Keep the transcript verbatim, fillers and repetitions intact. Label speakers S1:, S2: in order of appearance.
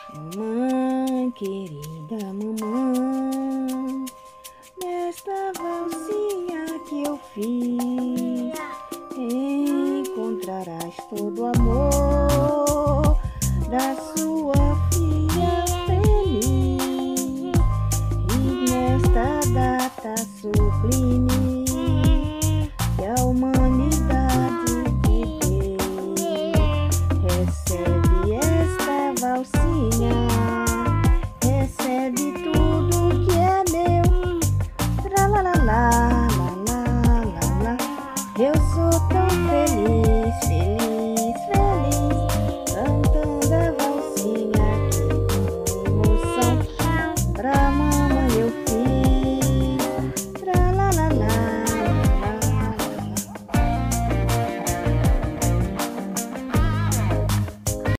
S1: Mamãe, querida mamãe, nesta valsinha que eu fiz, encontrarás todo o amor da sua